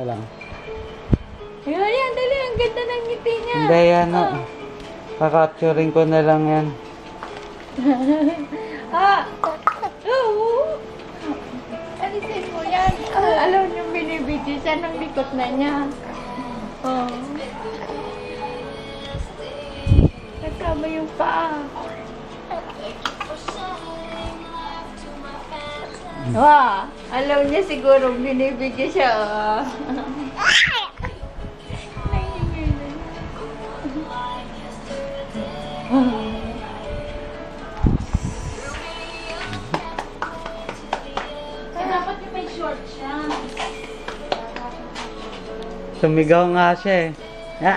na lang. Ayan, dali. Ang ganda ng ngiti niya. Hindi yan, no. Kakapturing ko na lang yan. Oo. Alisin mo yan. Alam niyo, binibidyo siya ng likot na niya. Oh. Kasama yung paa. Wah, alam niya siguro binibidyo siya. Dapat yung may short siya. Sumigaw nga siya eh. Ya.